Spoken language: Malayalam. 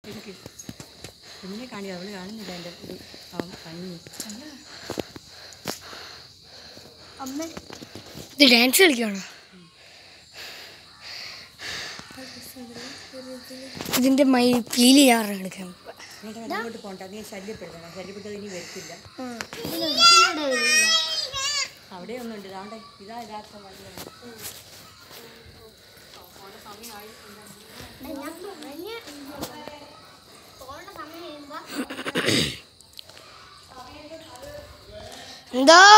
എനിക്ക് കുഞ്ഞിനെ കാണില്ല, അവള് കാണുന്നില്ല എൻ്റെ ഒരു ഭംഗി. അമ്മ ഇത് ഡാൻസ് കളിക്കുകയാണോ? ഇതിൻ്റെ പീലി ഞാറാണ് എടുക്കാൻ. അങ്ങോട്ട് പോകണ്ട, നീ ശല്യപ്പെടുത്തണം. ശല്യപ്പെട്ടത് ഇനി വരത്തില്ല. അവിടെ ഒന്നുണ്ട്, ഇതാണ്ടേ ഇതാ യഥാർത്ഥ വഴിയാണ്. എന്താ